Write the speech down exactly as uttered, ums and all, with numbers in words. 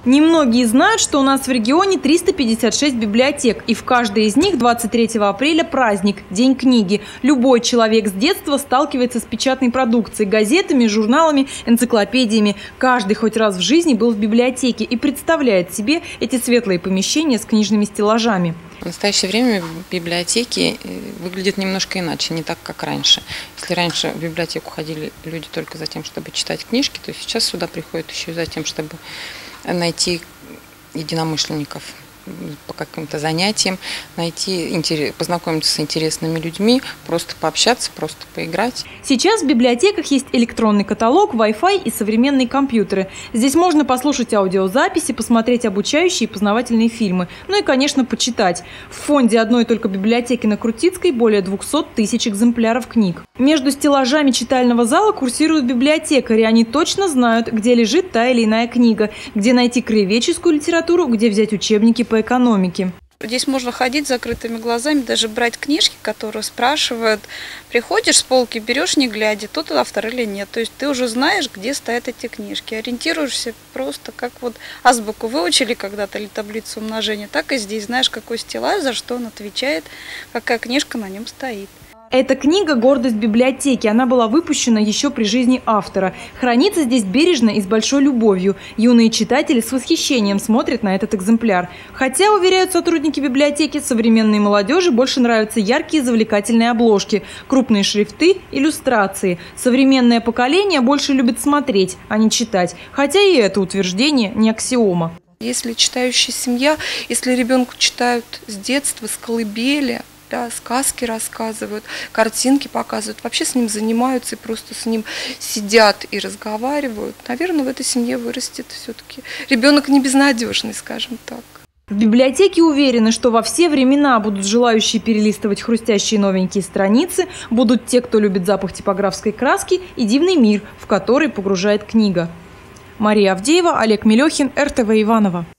Немногие знают, что у нас в регионе триста пятьдесят шесть библиотек, и в каждой из них двадцать третьего апреля праздник – День книги. Любой человек с детства сталкивается с печатной продукцией – газетами, журналами, энциклопедиями. Каждый хоть раз в жизни был в библиотеке и представляет себе эти светлые помещения с книжными стеллажами. В настоящее время библиотеки выглядят немножко иначе, не так, как раньше. Если раньше в библиотеку ходили люди только за тем, чтобы читать книжки, то сейчас сюда приходят еще и за тем, чтобы найти единомышленников по каким-то занятиям, найти, познакомиться с интересными людьми, просто пообщаться, просто поиграть. Сейчас в библиотеках есть электронный каталог, Wi-Fi и современные компьютеры. Здесь можно послушать аудиозаписи, посмотреть обучающие и познавательные фильмы. Ну и, конечно, почитать. В фонде одной только библиотеки на Крутицкой более двухсот тысяч экземпляров книг. Между стеллажами читального зала курсируют библиотекари. Они точно знают, где лежит та или иная книга, где найти краеведческую литературу, где взять учебники по экономике. Здесь можно ходить с закрытыми глазами, даже брать книжки, которые спрашивают. Приходишь с полки, берешь не глядя, тут автор или нет. То есть ты уже знаешь, где стоят эти книжки. Ориентируешься просто, как вот азбуку выучили когда-то или таблицу умножения, так и здесь знаешь, какой стеллаж, за что он отвечает, какая книжка на нем стоит. Эта книга – гордость библиотеки. Она была выпущена еще при жизни автора. Хранится здесь бережно и с большой любовью. Юные читатели с восхищением смотрят на этот экземпляр. Хотя, уверяют сотрудники библиотеки, современной молодежи больше нравятся яркие завлекательные обложки, крупные шрифты, иллюстрации. Современное поколение больше любит смотреть, а не читать. Хотя и это утверждение не аксиома. Если читающая семья, если ребенку читают с детства, с колыбели, да, сказки рассказывают, картинки показывают, вообще с ним занимаются и просто с ним сидят и разговаривают, наверное, в этой семье вырастет все-таки ребенок не безнадежный, скажем так. В библиотеке уверены, что во все времена будут желающие перелистывать хрустящие новенькие страницы, будут те, кто любит запах типографской краски и дивный мир, в который погружает книга. Мария Авдеева, Олег Мелехин, эр тэ вэ Иваново.